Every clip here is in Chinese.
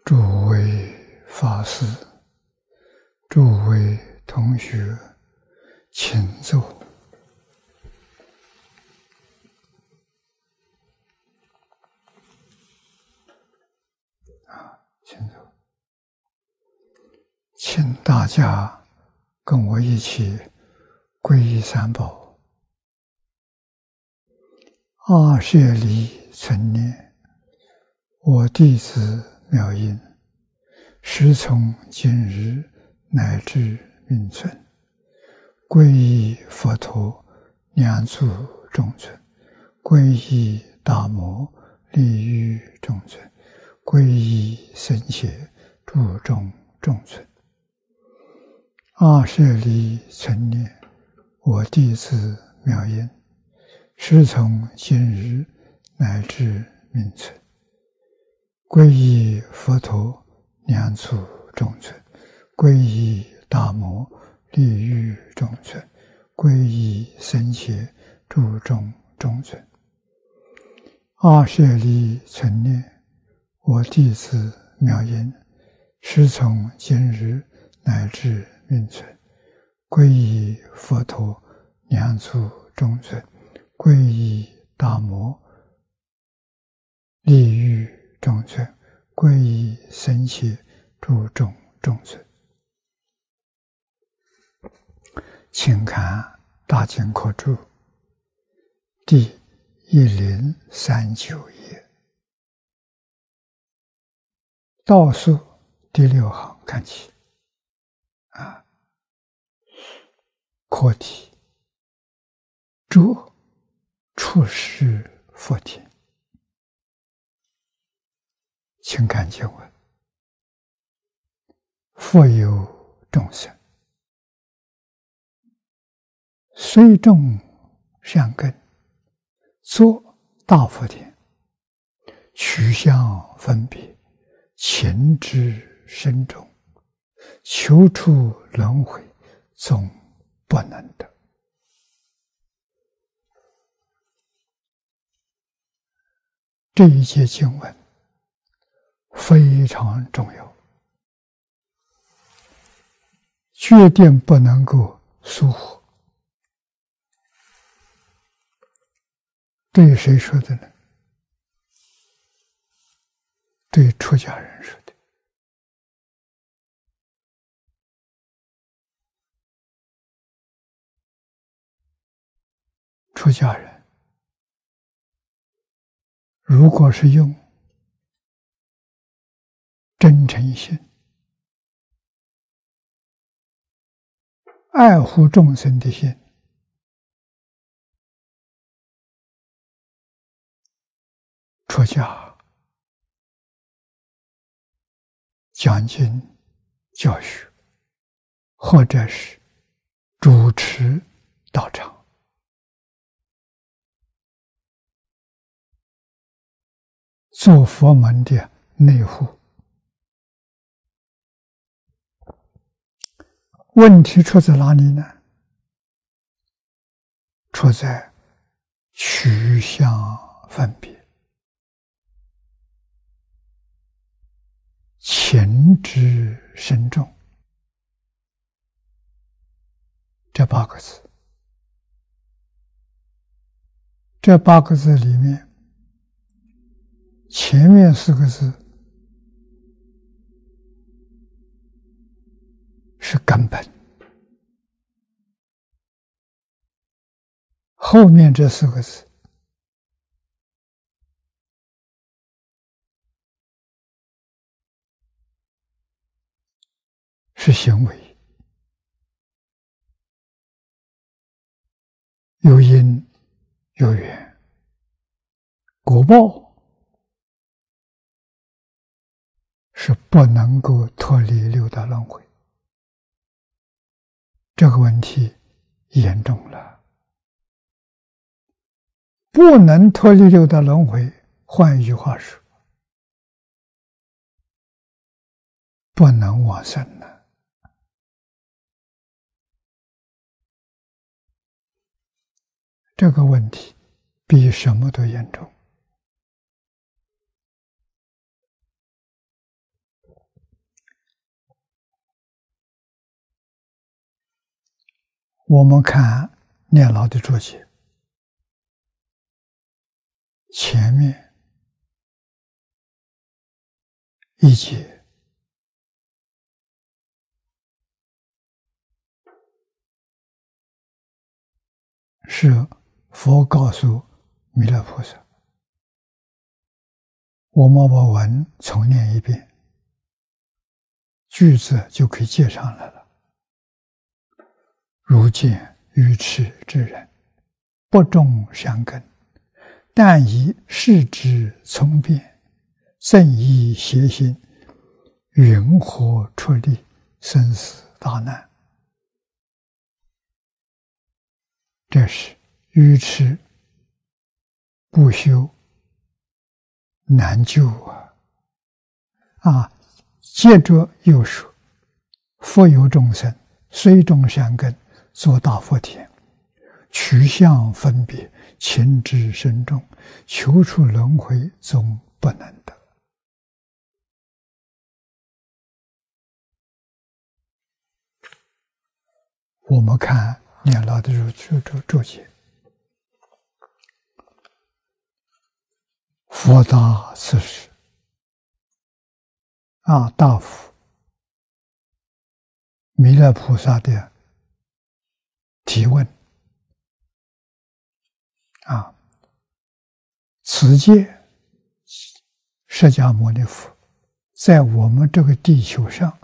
诸位法师、诸位同学，请坐。请坐。请大家跟我一起皈依三宝。阿舍离存念，我弟子妙音，时从今日乃至命存，皈依佛陀，两足中尊；皈依大摩，利欲中尊；皈依僧伽，注中中尊。阿舍离存念，我弟子妙音，时从今日乃至命存，皈依佛陀，两足中尊；皈依大摩，利欲中尊；皈依僧伽，注中中尊。阿舍离存念，我弟子妙音，时从今日乃至命存，皈依佛陀，两足中尊；皈依大摩，利欲中尊；皈依僧伽，注中中尊。请看《大经科注》第1039页，倒数第6行看起。课题：诸出世佛庭。请看经文：佛有众生，虽种善根，作大福田，取相分别，情之深重，求出轮回，总不能得。这一节经文非常重要，决定不能够疏忽。对谁说的呢？对出家人说的。出家人如果是用真诚心、爱护众生的心，出家讲经教学，或者是主持道场，做佛门的内护。问题出在哪里呢？出在取相分别，情之深重。这8个字，这8个字里面，前面4个字是根本，后面这4个字是行为，有因有缘，果报是不能够脱离六道轮回。这个问题严重了，不能脱离六道轮回，换一句话说，不能往生了。这个问题比什么都严重。 我们看念老的注解，前面一节是佛告诉弥勒菩萨，我们把文重念一遍，句子就可以接上来了。如见愚痴之人，不种善根，但以世之从变，正以邪心，云何出离生死大难？这是愚痴不修，难救啊！接着又说，复有众生，虽种善根，作大福田，取相分别，情之深重，求出轮回，终不能得。我们看念老的注解，佛答此时答复弥勒菩萨的提问此界释迦牟尼佛在我们这个地球上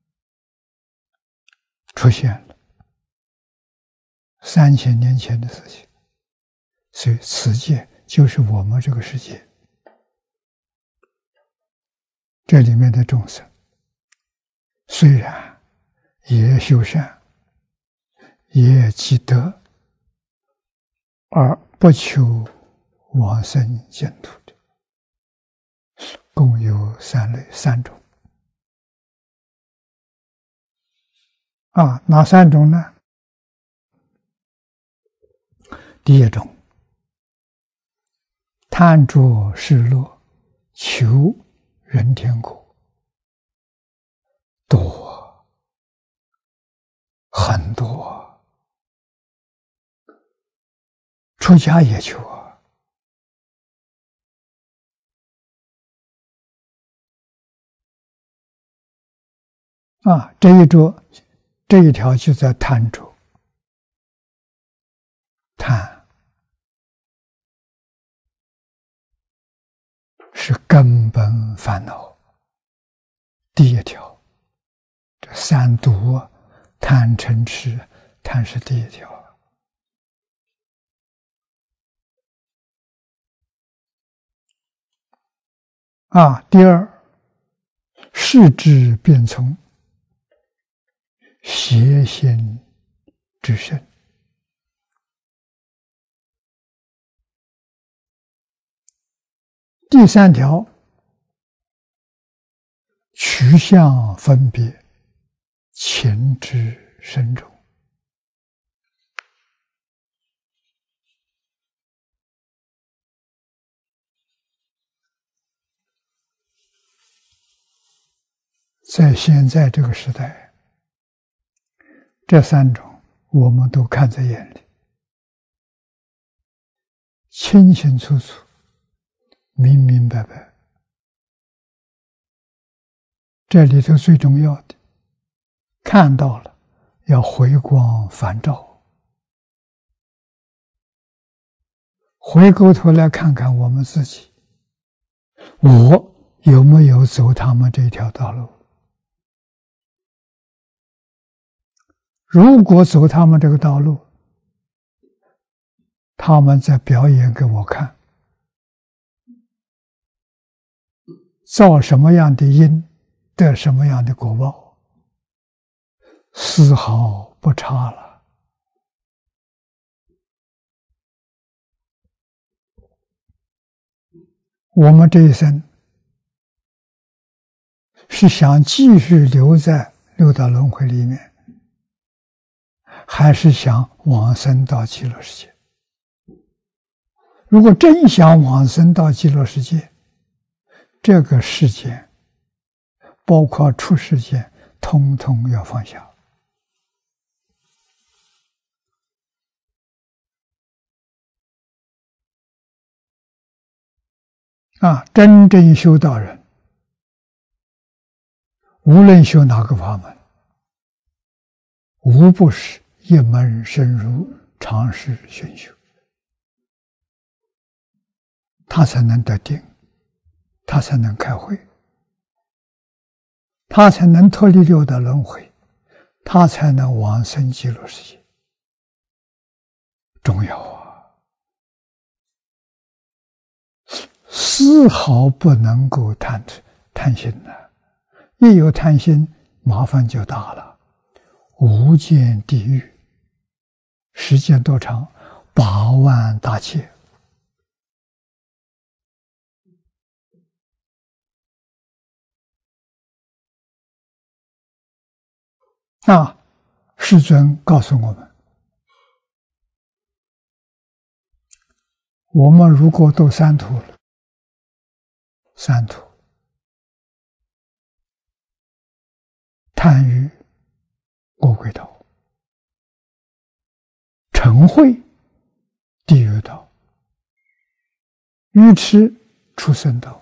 出现了3000年前的事情，所以此界就是我们这个世界。这里面的众生虽然也修善，也积德，而不求往生净土的，共有3种。哪3种呢？第一种，贪着世乐，求人天国，多，很多，出家也求这一条就在贪着，贪是根本烦恼第一条，这3毒贪嗔痴，贪是第一条。第二，世之变从，邪心之身。第3条，取相分别，情之深重。在现在这个时代，这3种我们都看在眼里，清清楚楚，明明白白。这里头最重要的，看到了要回光返照，回过头来看看我们自己，我有没有走他们这条道路？如果走他们这个道路，他们在表演给我看，造什么样的因，得什么样的果报，丝毫不差了。我们这一生是想继续留在六道轮回里面，还是想往生到极乐世界？如果真想往生到极乐世界，这个世界包括出世间，通通要放下。 真正修道人，无论修哪个法门，无不是一门深入，长时熏修，他才能得定，他才能开慧，他才能脱离六道轮回，他才能往生极乐世界。重要啊！丝毫不能够贪心的，一有贪心，麻烦就大了。无间地狱，时间多长？8万大劫。世尊告诉我们如果都三途了，三途贪欲恶鬼道，嗔恚地狱道，愚痴畜生道，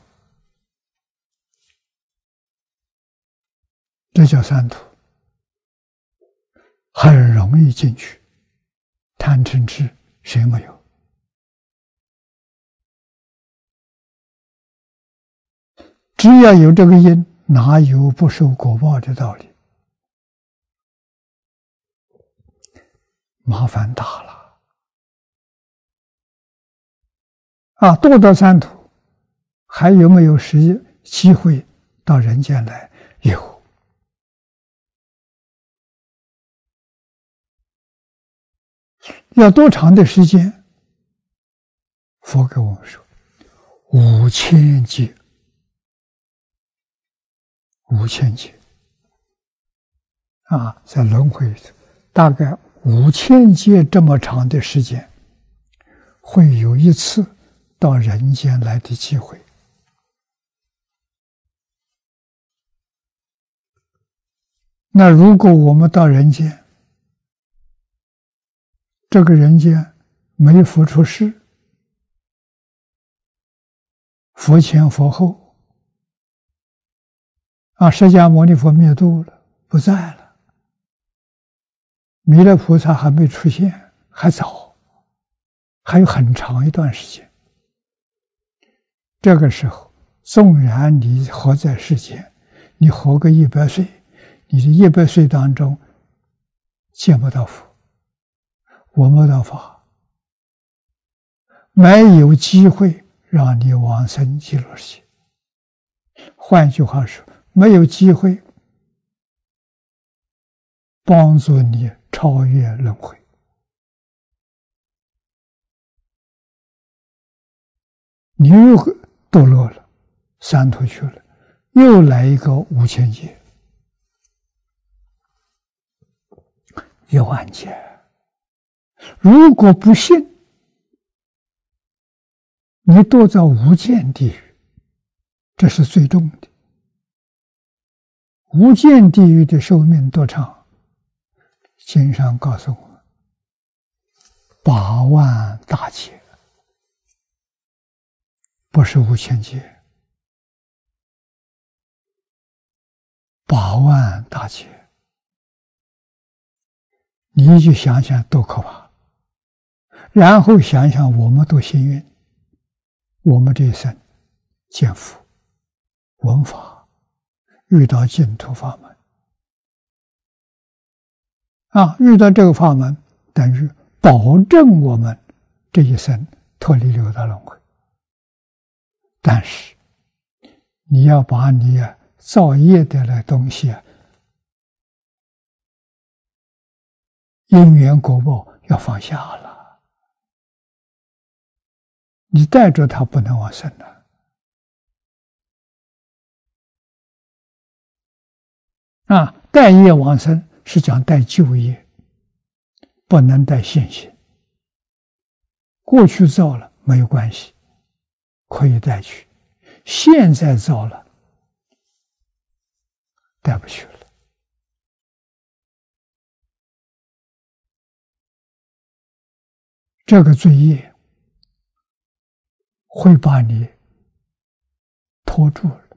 这叫三途，很容易进去。贪嗔痴谁没有？只要有这个因，哪有不受果报的道理？麻烦大了堕到三途，还有没有机会到人间来？有。要多长的时间？佛给我们说5000劫，5000劫在轮回里头，大概5000劫这么长的时间，会有一次到人间来的机会。那如果我们到人间，这个人间没佛出世，佛前佛后释迦牟尼佛灭度了，不在了，弥勒菩萨还没出现，还早，还有很长一段时间。这个时候，纵然你活在世间，你活个100岁，你的100岁当中见不到佛，闻不到法，没有机会让你往生极乐世界。换句话说，没有机会帮助你超越轮回。你又堕落了，三途去了，又来一个5000劫，10000劫。如果不信，你堕在无间地狱，这是最重的。无间地狱的寿命多长？经上告诉我们，8万大劫，不是5000劫，8万大劫，你就想想多可怕。然后想想我们多幸运，我们这一生见佛闻法，遇到净土法门遇到这个法门，等于保证我们这一生脱离六道轮回。但是你要把你造业的那东西因缘果报要放下了，你带着它不能往生的带业往生是讲带旧业，不能带现行。过去造了没有关系，可以带去，现在造了带不去了。这个罪业会把你拖住了，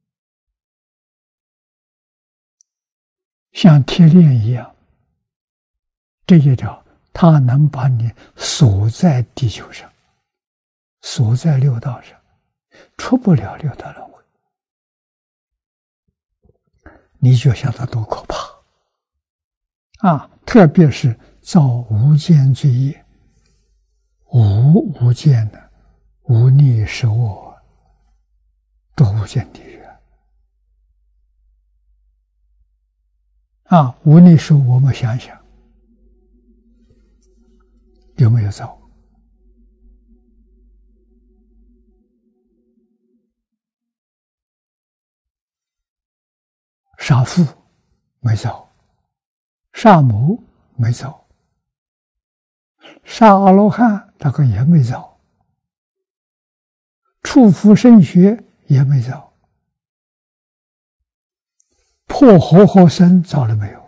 像铁链一样，这一条它能把你锁在地球上，锁在六道上，出不了六道轮回。你就晓得多可怕啊！特别是造无间罪业，无间的无逆是我，多无间地狱啊！无逆是我们想想有没有造？杀父没造，杀母没造，杀阿罗汉大概也没造，触福生学也没造，破活活生造了没有？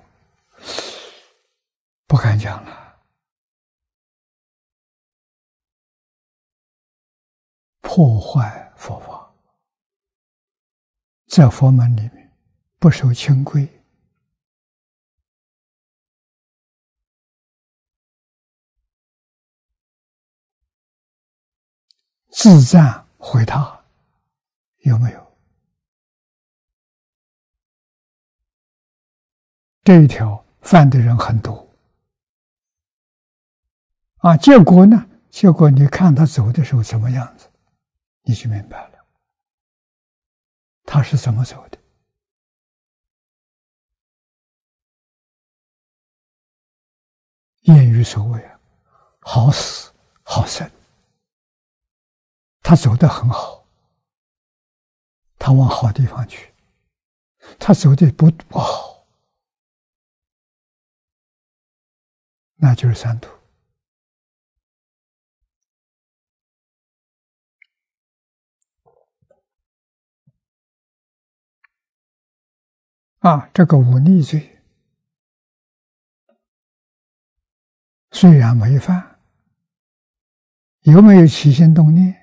不敢讲了。破坏佛法，在佛门里面不守清规，自赞毁他，有没有？这一条犯的人很多啊。结果呢？结果你看他走的时候什么样子，你就明白了，他是怎么走的。谚语所谓啊，好死好生。他走得很好，他往好地方去；他走的不好，那就是三途。这个忤逆罪虽然没犯，有没有起心动念？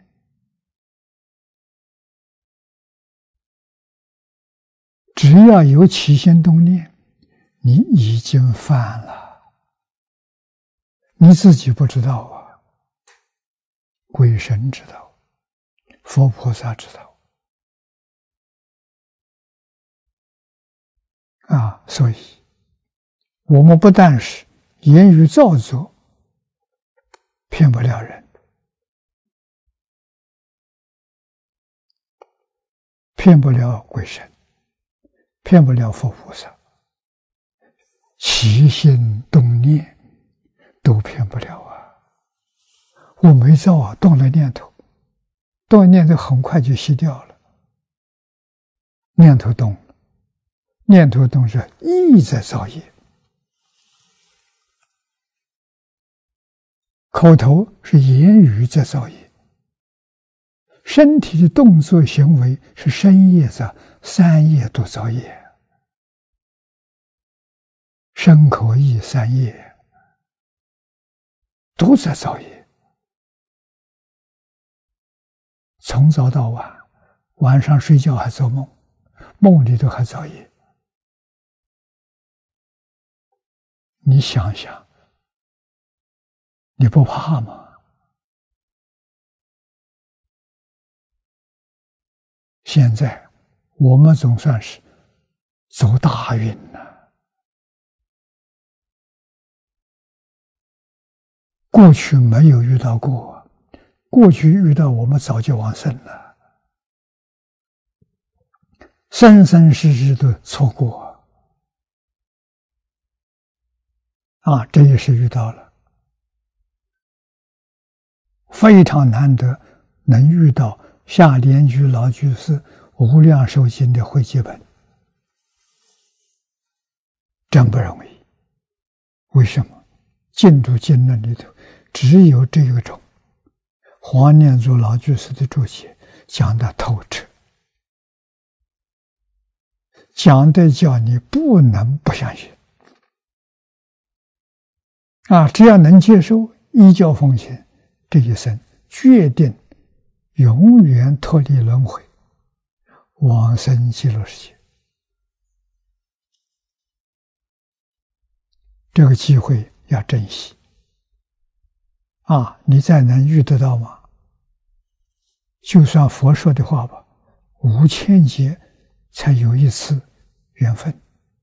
只要有起心动念，你已经犯了，你自己不知道啊，鬼神知道，佛菩萨知道所以我们不但是言语造作骗不了人，骗不了鬼神，骗不了佛菩萨，起心动念都骗不了啊！我没造啊，动了念头，动了念头很快就熄掉了。念头动了，念头动是意在造业，口头是言语在造业，身体的动作行为是身业在，三业都造业。身口意三业都在造业，从早到晚，晚上睡觉还做梦，梦里头还造业。你想想，你不怕吗？现在我们总算是走大运了。过去没有遇到过，过去遇到我们早就往生了，生生世世都错过这也是遇到了，非常难得能遇到下莲居老居士无量寿经的汇集本，真不容易。为什么？净土经论里头只有这个种黄念祖老居士的注解讲得透彻，讲的叫你不能不相信只要能接受，依教奉行，这一生决定永远脱离轮回， 往生极乐世界。这个机会要珍惜啊！你再能遇得到吗？就算佛说的话吧，5000劫才有一次缘分。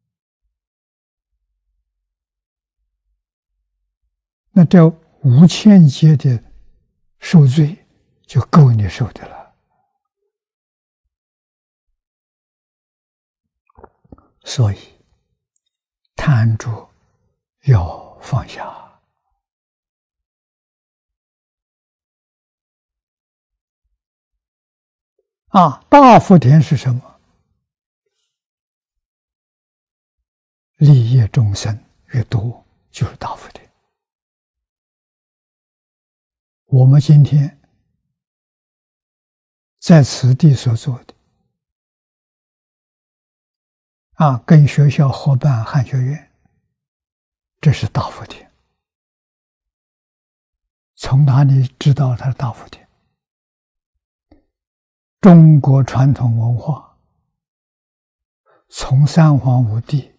那这5000劫的受罪就够你受的了。所以贪着要放下啊！大福田是什么？利益众生越多，就是大福田。我们今天在此地所做的啊，跟学校合办汉学院，这是大福田。从哪里知道它是大福田？中国传统文化从三皇五帝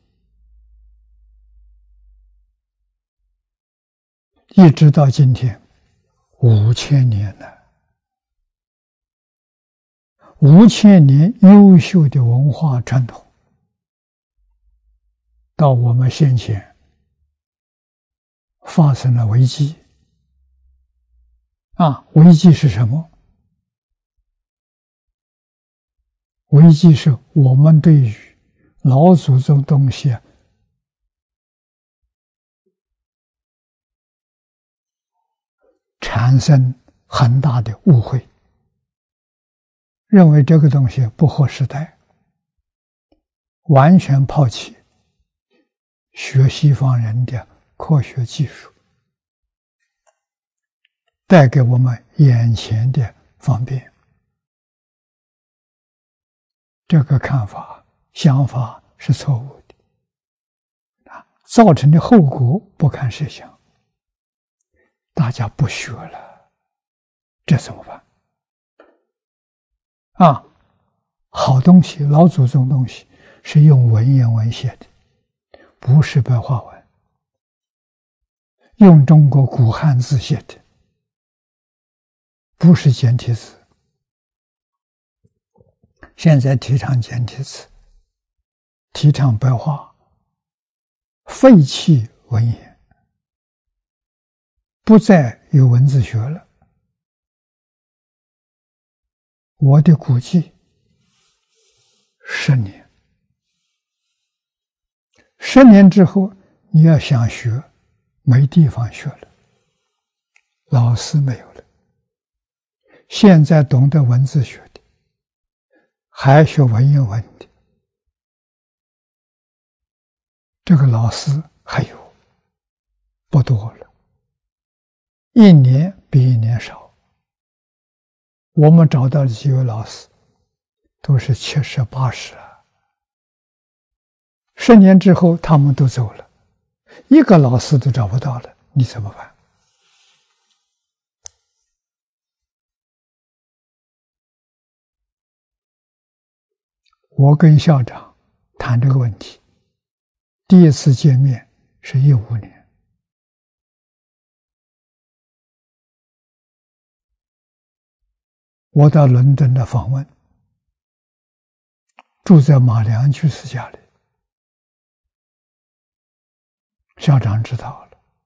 一直到今天5000年了，5000年优秀的文化传统，到我们先前发生了危机啊！危机是什么？危机是我们对于老祖宗东西产生很大的误会，认为这个东西不合时代，完全抛弃学西方人的科学技术，带给我们眼前的方便。这个看法、想法是错误的，造成的后果不堪设想。大家不学了，这怎么办？啊，好东西，老祖宗东西是用文言文写的，不是白话文，用中国古汉字写的，不是简体字。现在提倡简体字，提倡白话，废弃文言，不再有文字学了。我的估计10年，10年之后你要想学，没地方学了，老师没有了。现在懂得文字学的，还学文言文的，这个老师还有不多了，一年比一年少。我们找到的几位老师都是70、80了，10年之后他们都走了，一个老师都找不到了，你怎么办？我跟校长谈这个问题，第一次见面是15年。我到伦敦的访问，住在马良居士家里，校长知道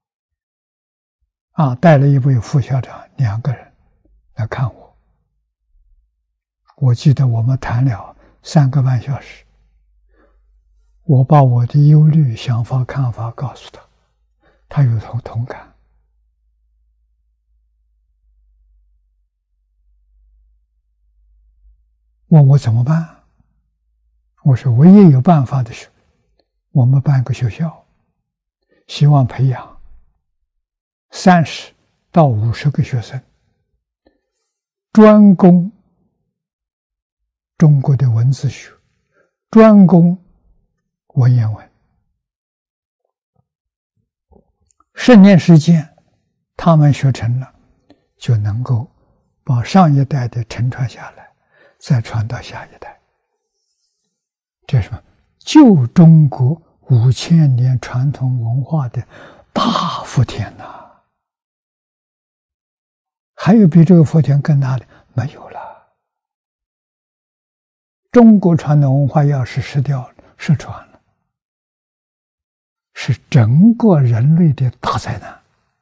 了，带了一位副校长，2个人来看我。我记得我们谈了3个半小时，我把我的忧虑、想法、看法告诉他，他有同感。问我怎么办？我说唯一有办法的是，我们办个学校，希望培养30到50个学生，专攻中国的文字学，专攻文言文。10年时间，他们学成了，就能够把上一代的承传下来，再传到下一代。 这是什么？旧中国5000年传统文化的大福田呐！还有比这个福田更大的没有了。中国传统文化要是失掉了、失传了，是整个人类的大灾难。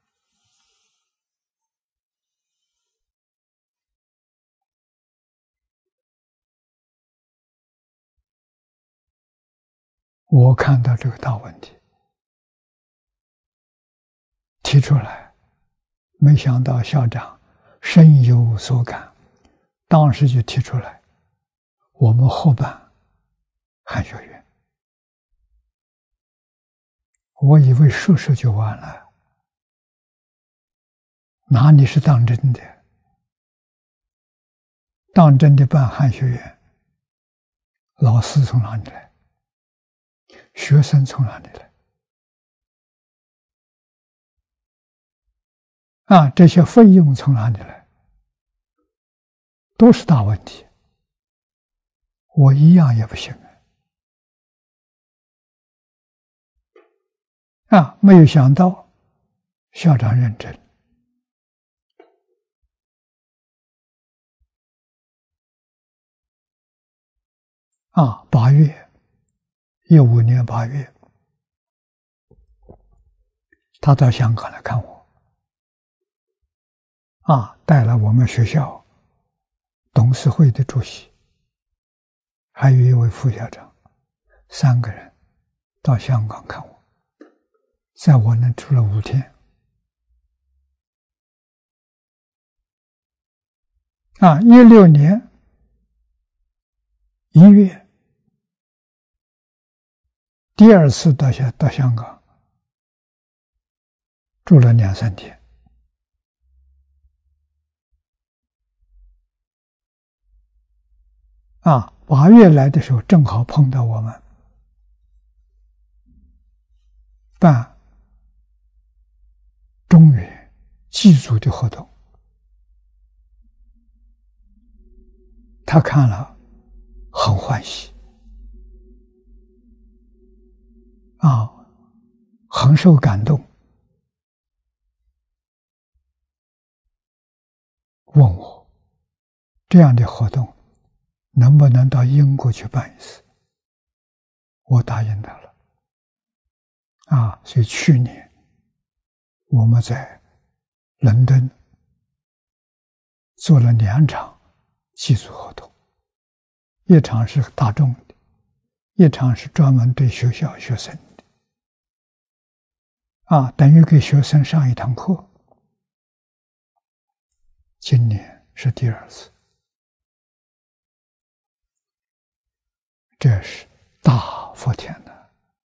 我看到这个大问题，提出来，没想到校长深有所感，当时就提出来，我们合办汉学院。我以为说说就完了，哪里是当真的？当真的办汉学院，老师从哪里来？学生从哪里来？这些费用从哪里来？都是大问题。我一样也不行没有想到校长认真。8月，15年8月，他到香港来看我，带了我们学校董事会的主席，还有一位副校长，3个人到香港看我，在我那住了5天。16年1月，第2次到香港，住了2、3天。8月来的时候，正好碰到我们办中原祭祖的活动，他看了很欢喜，很受感动，问我这样的活动能不能到英国去办一次？我答应他了。所以去年我们在伦敦做了2场祭祖活动，一场是大众的，一场是专门对学校学生的。等于给学生上一堂课。今年是第2次。这是大福田的，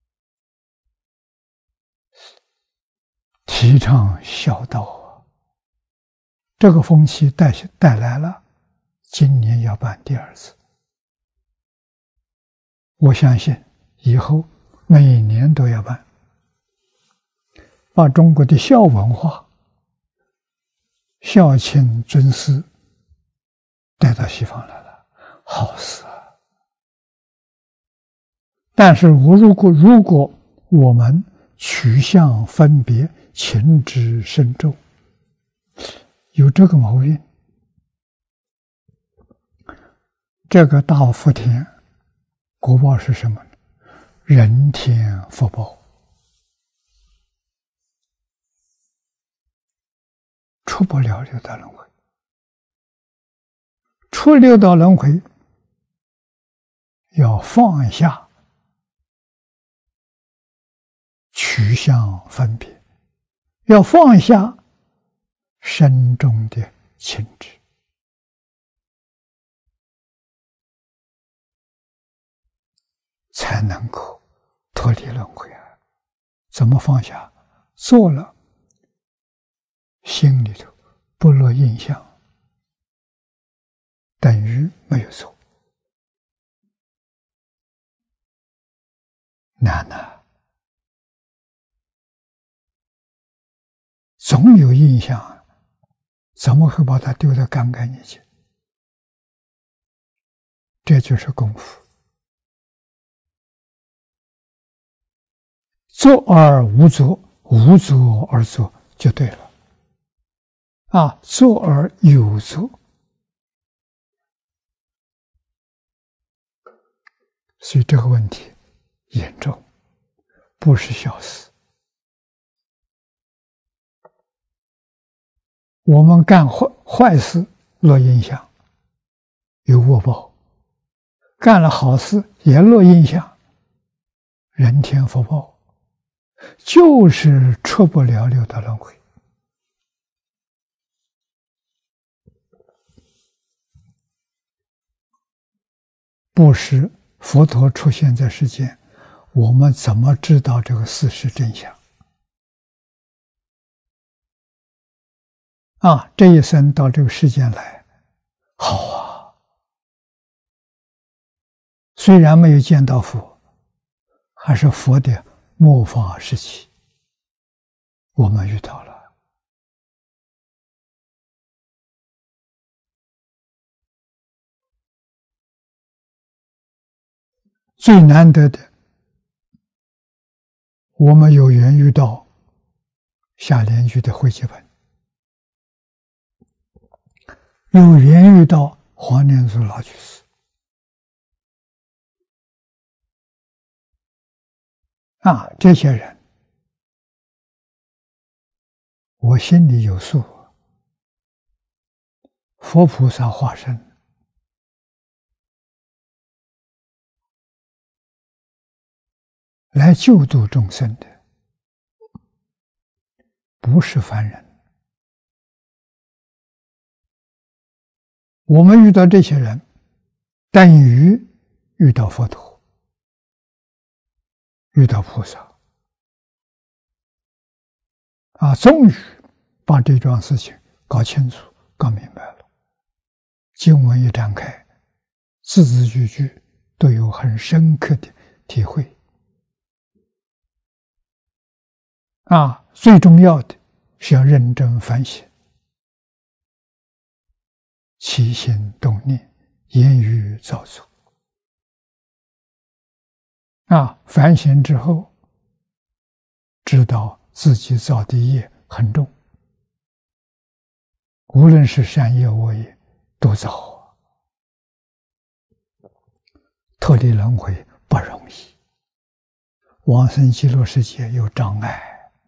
提倡孝道这个风气带来了，今年要办第2次。我相信以后每年都要办，把中国的孝文化、孝亲尊师带到西方来了，好事啊！但是如果我们取向分别，情之深重，有这个毛病，这个大福田果报是什么呢？人天福报，出不了六道轮回。出六道轮回要放下取向分别，要放下身中的情执，才能够脱离轮回啊！怎么放下？做了，心里头不落印象，等于没有做。难啊！总有印象，怎么会把它丢得干干净净？这就是功夫。 作而无作，无作而作就对了。作而有作，所以这个问题严重，不是小事。我们干坏事落影响，有恶报；干了好事也落影响，人天福报，就是出不了六道轮回。不是佛陀出现在世间，我们怎么知道这个事实真相？这一生到这个世间来，好啊！虽然没有见到佛，还是佛的末法时期，我们遇到了。最难得的，我们有缘遇到下联句的汇集本，有缘遇到黄念祖老居士。这些人，我心里有数，佛菩萨化身，来救度众生的，不是凡人。我们遇到这些人，等于遇到佛陀，遇到菩萨。终于把这桩事情搞清楚、搞明白了。经文一展开，字字句句都有很深刻的体会。最重要的是要认真反省，起心动念，言语造作。反省之后，知道自己造的业很重，无论是善业恶业都造，脱离轮回不容易，往生极乐世界有障碍。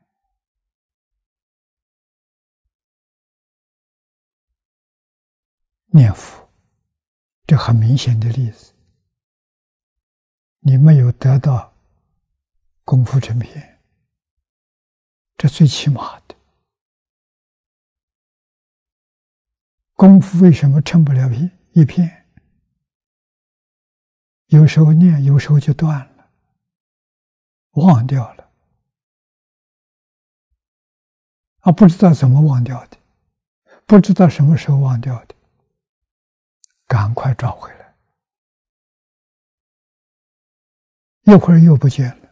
念佛，这很明显的例子。你没有得到功夫成片，这最起码的。功夫为什么成不了一片？有时候念，有时候就断了，忘掉了。不知道怎么忘掉的，不知道什么时候忘掉的，赶快找回来。一会儿又不见了，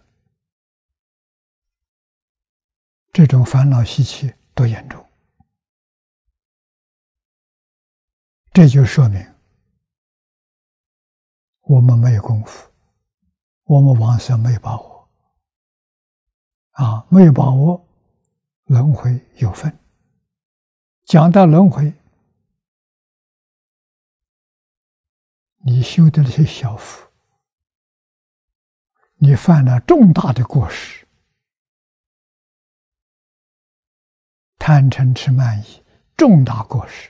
这种烦恼习气多严重！这就说明我们没有功夫，我们往生没有把握。没有把握，轮回有份。讲到轮回，你修的那些小福，你犯了重大的过失，贪嗔痴慢疑，重大过失。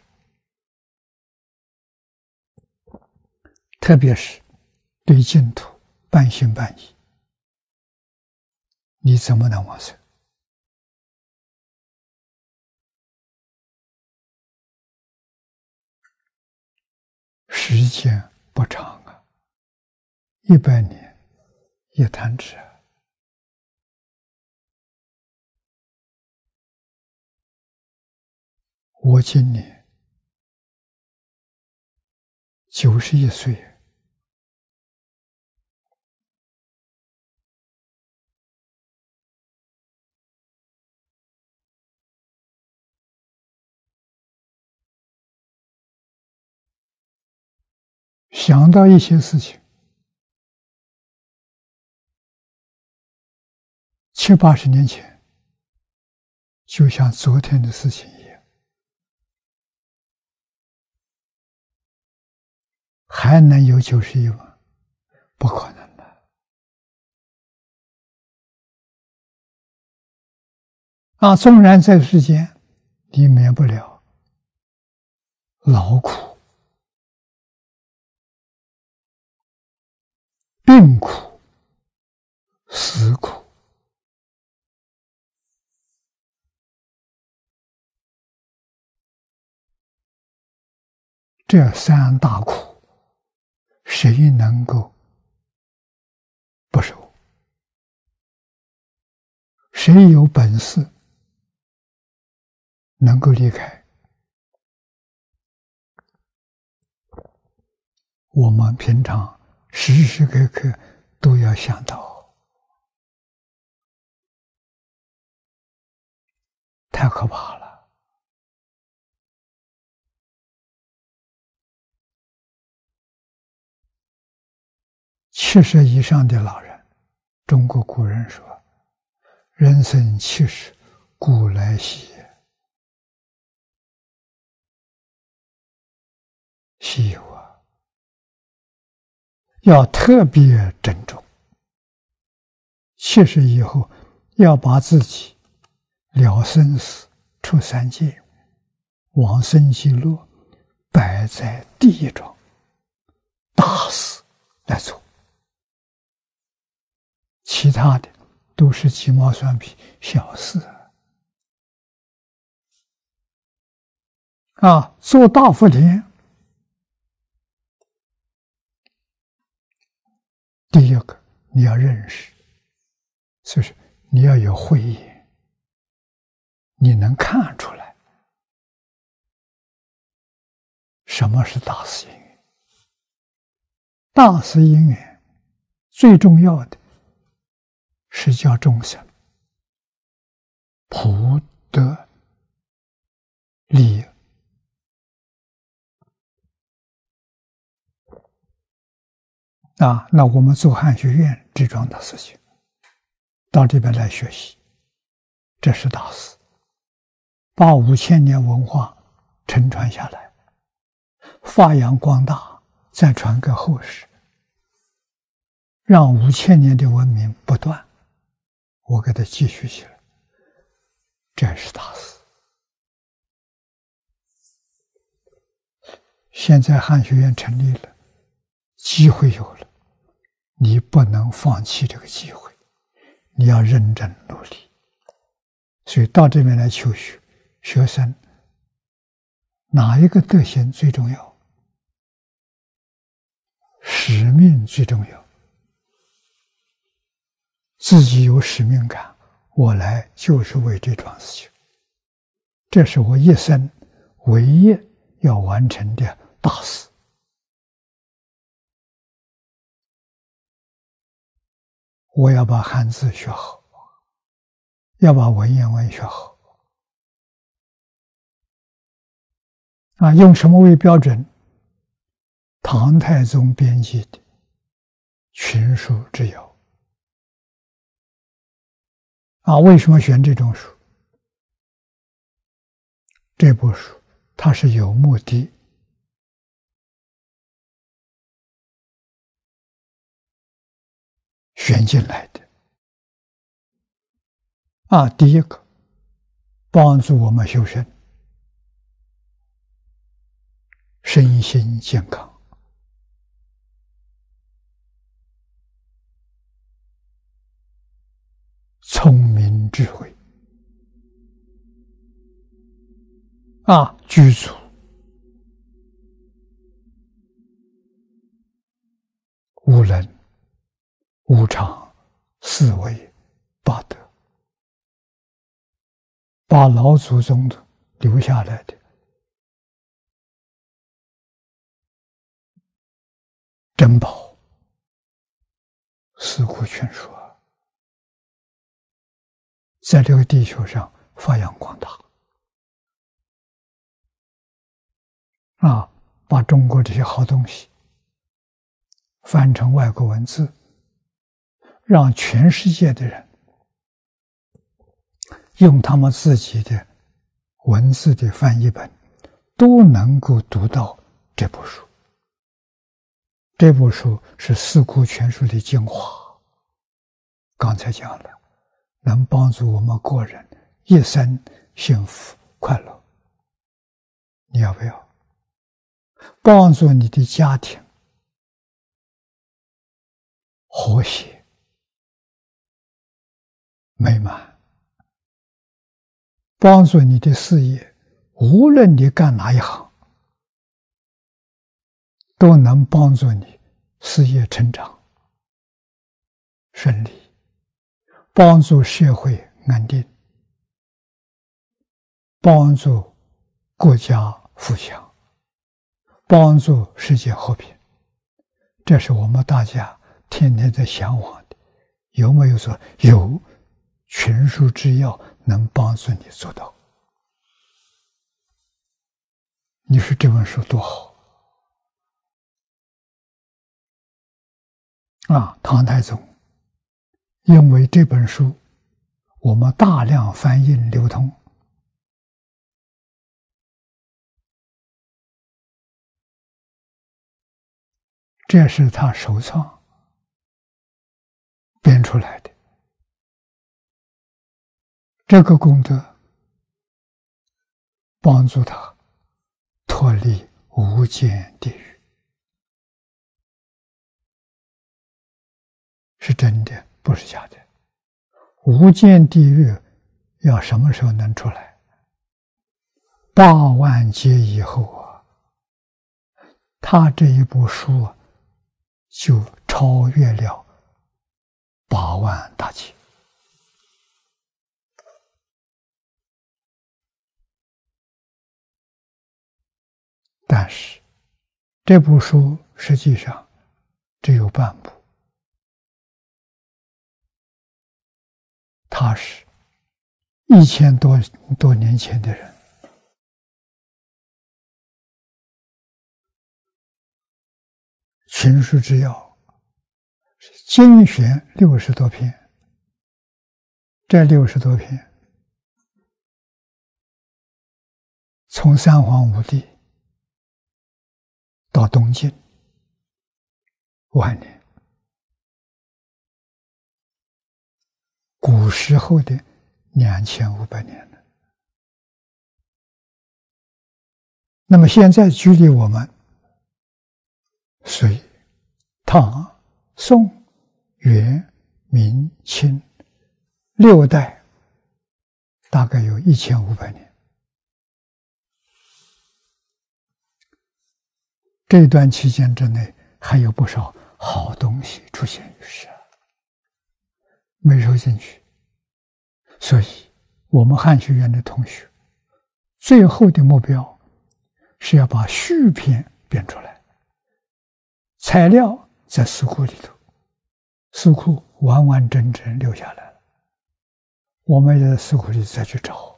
特别是对净土半信半疑，你怎么能往生？时间不长100年一弹指。我今年91岁。想到一些事情， 70、80年前，就像昨天的事情一样，还能有91吗？不可能的。纵然在世间，你免不了劳苦、病苦、死苦。这三大苦，谁能够不受？谁有本事能够离开？我们平常时时刻刻都要想到，太可怕了。70以上的老人，中国古人说：“人生70，古来稀也。”稀有啊！要特别珍重。70以后，要把自己了生死、出三界、往生极乐摆在第一桩大事来做。其他的都是鸡毛蒜皮小事做大福田，第一个你要认识，就是你要有慧眼，你能看出来什么是大事因缘。大事因缘最重要的是叫众生普得利益。那我们做汉学院这桩大事情，到这边来学习，这是大事，把5000年文化承传下来，发扬光大，再传给后世，让5000年的文明不断，我给它继续起来，这是大事。现在汉学院成立了，机会有了，你不能放弃这个机会，你要认真努力。所以到这边来求学，学生哪一个德行最重要？使命最重要。自己有使命感，我来就是为这桩事情，这是我一生唯一要完成的大事。我要把汉字学好，要把文言文学好。用什么为标准？唐太宗编辑的《群书之要》。为什么选这种书？这部书它是有目的选进来的。第一个，帮助我们修身，身心健康。聪明智慧具足无能无常四维八德，把老祖宗的留下来的珍宝四库全书在这个地球上发扬光大把中国这些好东西翻成外国文字，让全世界的人用他们自己的文字的翻译本，都能够读到这部书。这部书是《四库全书》的精华，刚才讲了，能帮助我们个人一生幸福快乐。你要不要？帮助你的家庭和谐美满，帮助你的事业，无论你干哪一行，都能帮助你事业成长顺利，帮助社会安定，帮助国家富强，帮助世界和平。这是我们大家天天在向往的。有没有说有群书之要能帮助你做到？你说这本书多好啊！唐太宗因为这本书我们大量翻印流通，这是他首创编出来的，这个功德帮助他脱离无间地狱，是真的，不是假的。无间地狱要什么时候能出来？8万劫以后啊，他这一部书就超越了8万大劫。但是这部书实际上只有半部，他是1000多年前的人，群书之要精选60多篇，这60多篇从三皇五帝到东晋晚年，古时候的2500年了。那么现在距离我们隋、唐、宋、元、明、清6代大概有1500年。这段期间之内还有不少好东西出现于世，没收进去。所以我们汉学院的同学最后的目标是要把续篇编出来，材料在四库里头，四库完完整整留下来了，我们在四库里再去找，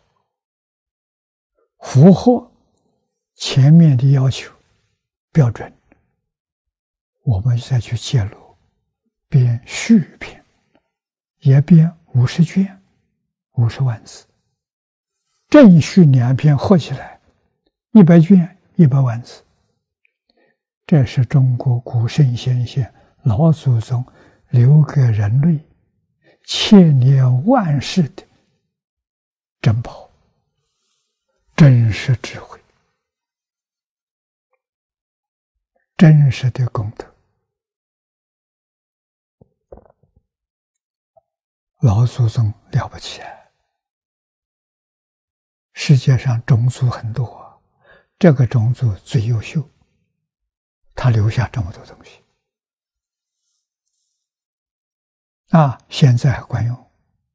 符合前面的要求标准，我们再去揭露，编续篇，也编50卷，50万字，正续2篇合起来100卷100万字。这是中国古圣先贤老祖宗留给人类千年万世的珍宝，真实智慧，真实的功德。老祖宗了不起啊！世界上种族很多，这个种族最优秀，他留下这么多东西现在还管用，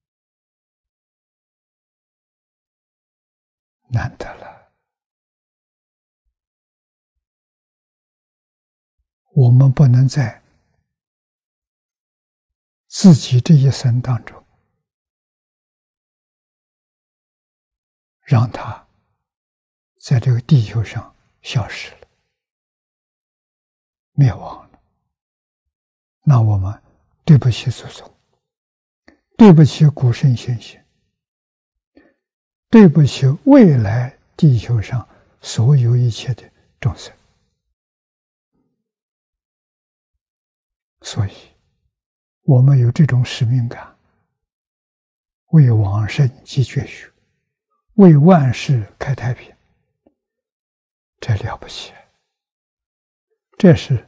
难得了。我们不能在自己这一生当中让它在这个地球上消失了，灭亡了，那我们对不起祖宗，对不起古圣先贤， 对不起未来地球上所有一切的众生。所以我们有这种使命感，为往生积绝学，为万世开太平，这了不起，这是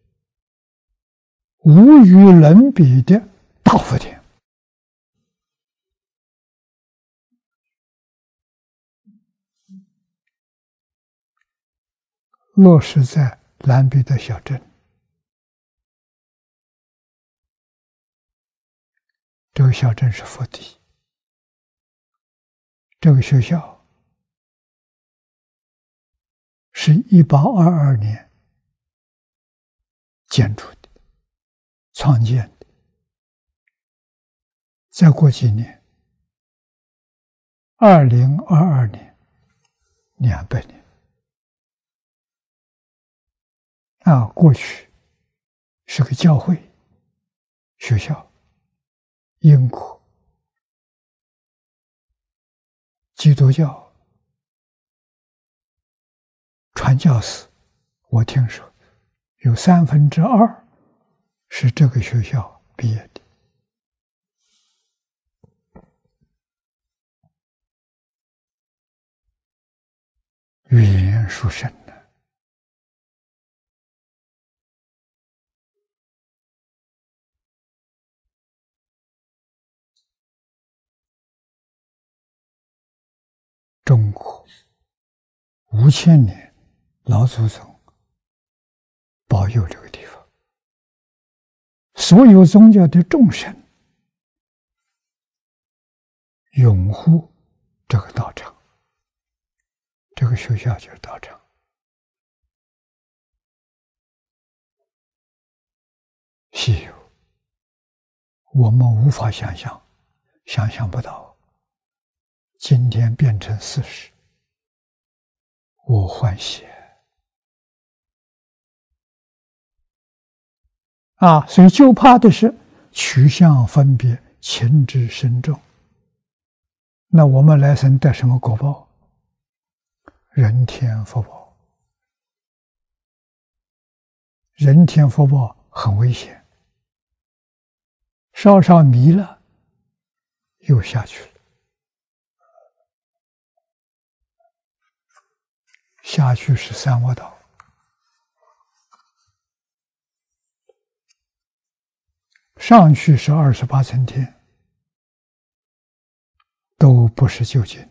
无与伦比的大福田。落实在兰比的小镇，这个小镇是福地，这个学校是1822年建筑的、创建的。再过几年，2022年，200年。过去是个教会学校，英国基督教传教士，我听说有2/3是这个学校毕业的。语言殊胜的。中国5000年老祖宗保佑这个地方，所有宗教的众生拥护这个道场，这个学校就是道场。稀有，我们无法想象，想象不到。今天变成事实，我欢喜所以就怕的是取向分别，情之深重。那我们来生得什么果报？人天福报。人天福报很危险，稍稍迷了，又下去了。下去是三恶道，上去是28层天，都不是究竟。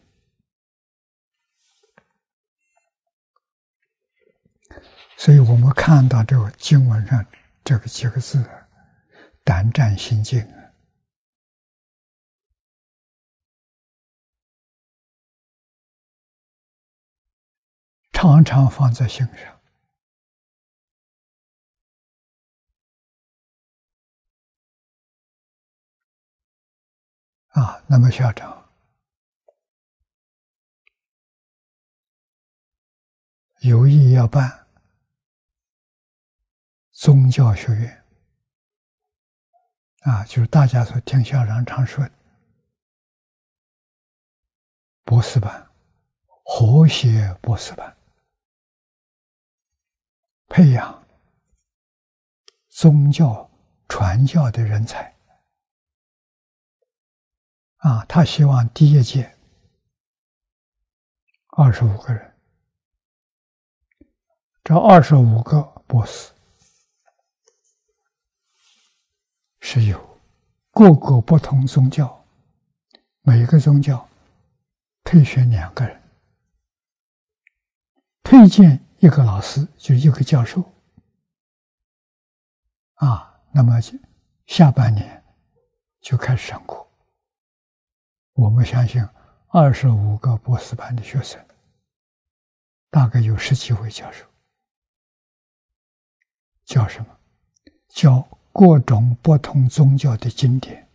所以我们看到这个经文上这个几个字，胆战心惊常常放在心上。那么校长有意要办宗教学院就是大家所听校长常说的博士班、和谐博士班，培养宗教传教的人才他希望第一届25个人，这25个博士是由各个不同宗教，每个宗教推选2个人，推荐一个老师，就一个教授那么下半年就开始上课。我们相信25个博士班的学生，大概有10几位教授。教什么？教各种不同宗教的经典，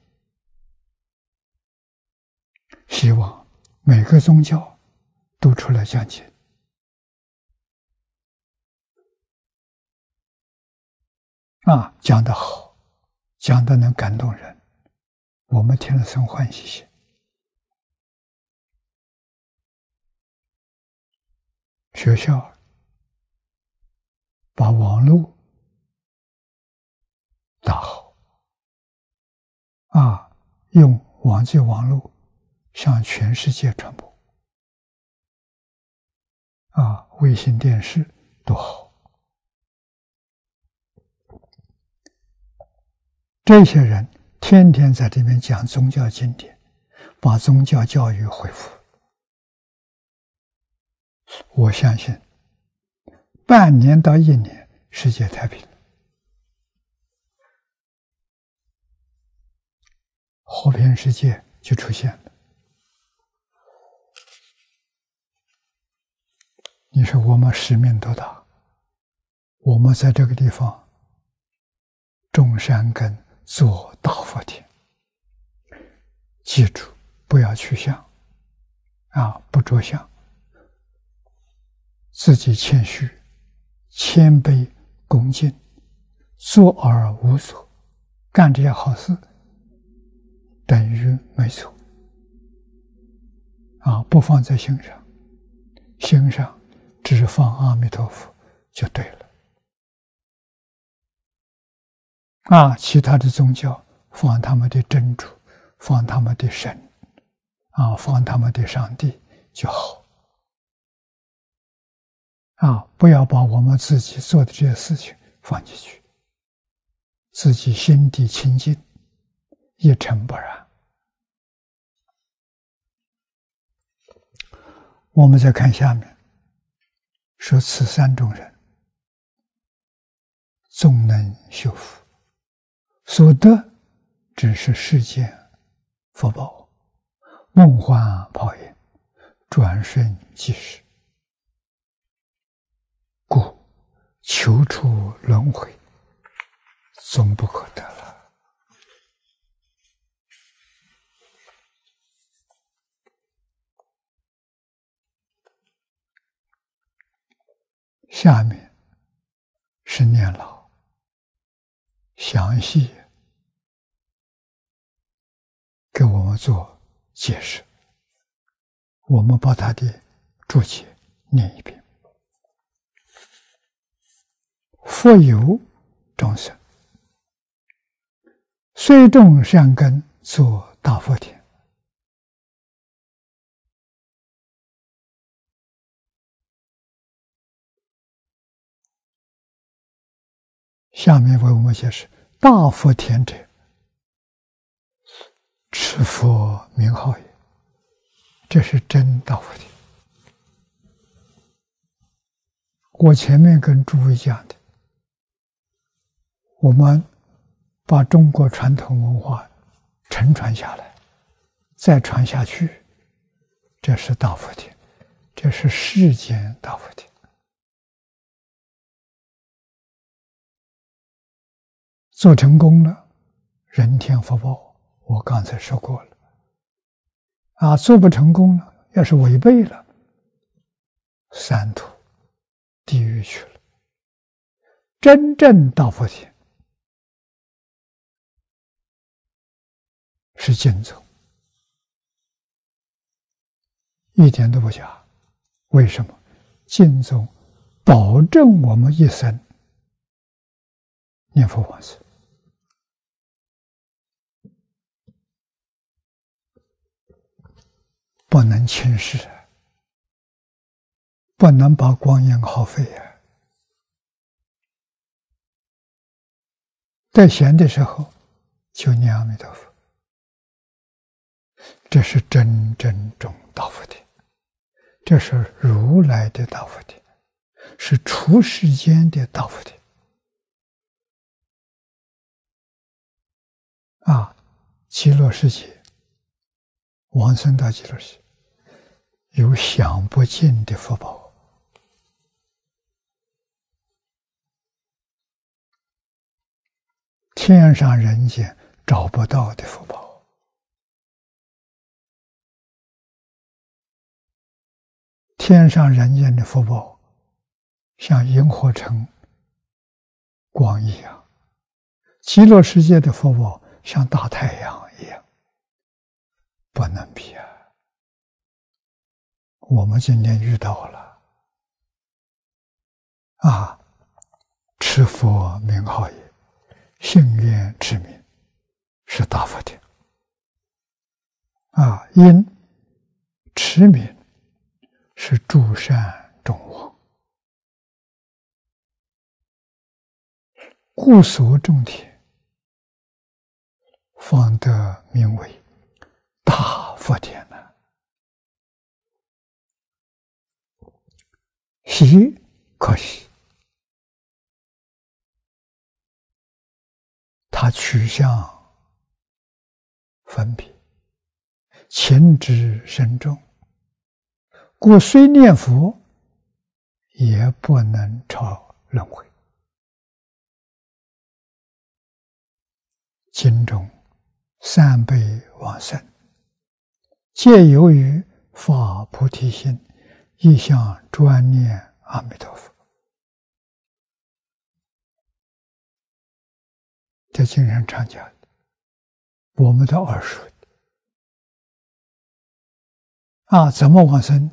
希望每个宗教都出来讲解讲得好，讲得能感动人，我们听了生欢喜心。 学校把网络打好用网际网络向全世界传播卫星电视都好。这些人天天在这边讲宗教经典，把宗教教育恢复。我相信半年到1年，世界太平，和平世界就出现了。你说我们使命多大？我们在这个地方种善根，做大福田。记住，不要去想不着相，自己谦虚、谦卑、恭敬，做而无所，干这些好事等于没做不放在心上，心上只放阿弥陀佛就对了其他的宗教放他们的真主，放他们的神放他们的上帝就好不要把我们自己做的这些事情放进去，自己心地清净，一尘不染。我们再看下面说，此3种人纵能修福，所得只是世间福报，梦幻泡影，转瞬即逝，故求出轮回，终不可得了。下面是念老详细给我们做解释，我们把他的注解念一遍。复有众生，虽种善根，作大福田。下面为我们解释：大福田者，持佛名号也。这是真大福田。我前面跟诸位讲的，我们把中国传统文化承传下来，再传下去，这是大福田，这是世间大福田。做成功了，人天福报，我刚才说过了做不成功了，要是违背了，三途地狱去了。真正大福田是净宗，一点都不假。为什么？净宗保证我们一生念佛往生，不能轻视，不能把光阴耗费在闲的时候就念阿弥陀佛，这是真正种大福田，这是如来的大福田，是出世间的大福田极乐世界，往生到极乐世界，有享不尽的福报。天上人间找不到的福报。天上人间的福报像萤火虫光一样，极乐世界的福报像大太阳一样，不能比我们今天遇到了， 持佛名号也，信愿持名，是大佛典。因持名是诸善众王，故所种田，方得名为大佛典呢。喜可喜，他取向分别，情之深重，故虽念佛，也不能超轮回。经中三辈往生，皆由于发菩提心，一向专念阿弥陀佛。这经上常讲的，我们都耳熟的。怎么往生的？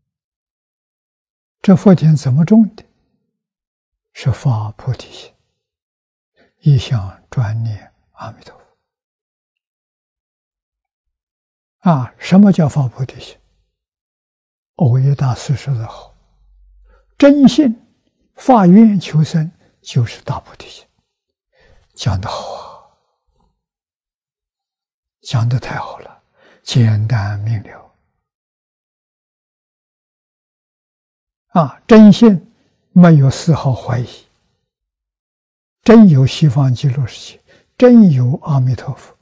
这佛田怎么种的？是发菩提心，一向专念阿弥陀佛。什么叫发菩提心？藕益大师说得好，真信发愿求生，就是大菩提心。讲得好讲得太好了，简单明了。真信没有丝毫怀疑，真有西方极乐世界，真有阿弥陀佛。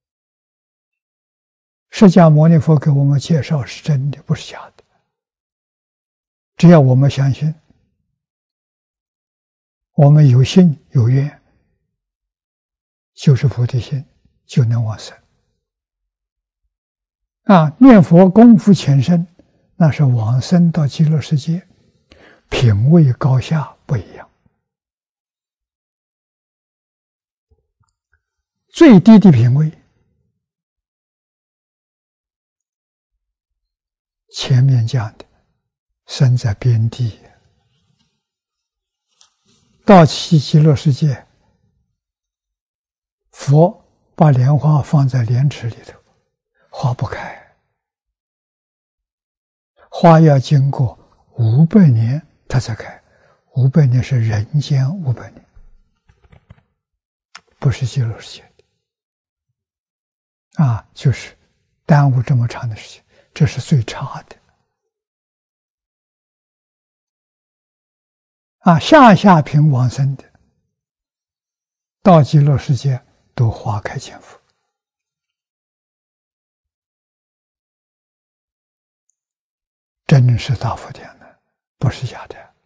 释迦牟尼佛给我们介绍是真的，不是假的。只要我们相信，我们有心有愿，就是菩提心，就能往生。念佛功夫浅深，那是往生到极乐世界，品位高下不一样。最低的品位，前面讲的，生在边地，到极乐世界，佛把莲花放在莲池里头，花不开，花要经过500年它才开，500年是人间500年，不是极乐世界的。就是耽误这么长的时间，这是最差的。下品往生的，到极乐世界都花开见佛。真是大佛典的，不是假的。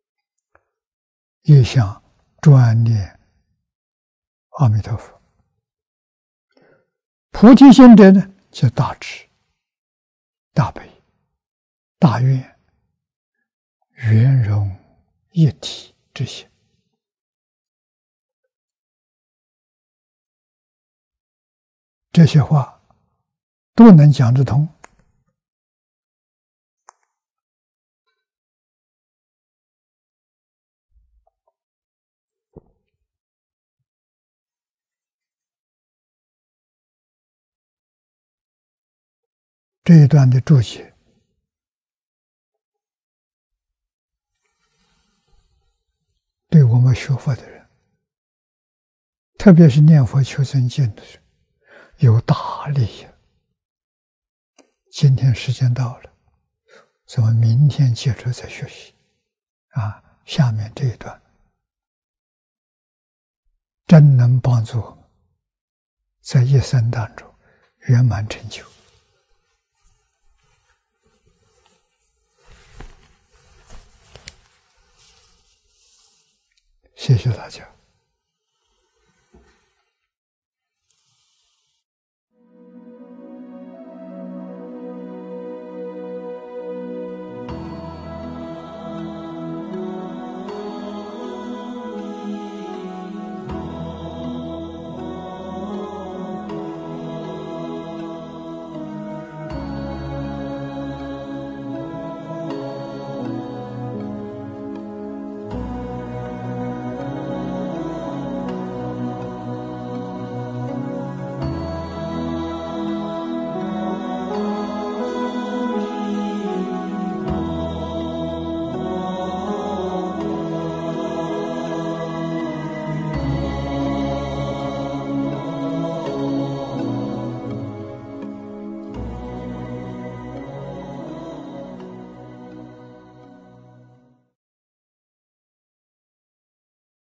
一向专念阿弥陀佛。菩提心者呢，就大智、大悲、大愿、圆融一体之心。这些话都能讲得通。这一段的注解对我们学佛的人，特别是念佛求生净的人，有大利益。今天时间到了，咱们明天接着再学习。下面这一段真能帮助我们在一生当中圆满成就。谢谢大家。